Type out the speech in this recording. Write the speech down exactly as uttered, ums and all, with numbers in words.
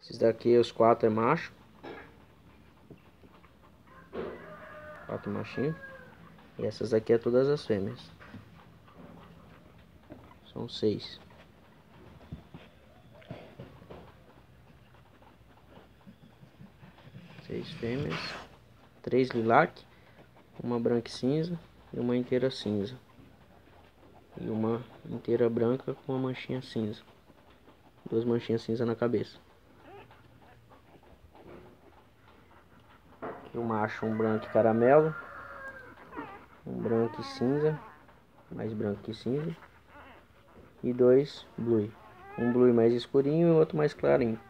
Esses daqui, os quatro é macho. Quatro machinhos. E essas aqui é todas as fêmeas. São seis. Seis fêmeas. Três lilac. Uma branca e cinza. E uma inteira cinza. E uma inteira branca com uma manchinha cinza. Duas manchinhas cinza na cabeça. Aqui o macho, um branco e caramelo. Um branco e cinza. Mais branco que cinza. E dois blue. Um blue mais escurinho e outro mais clarinho.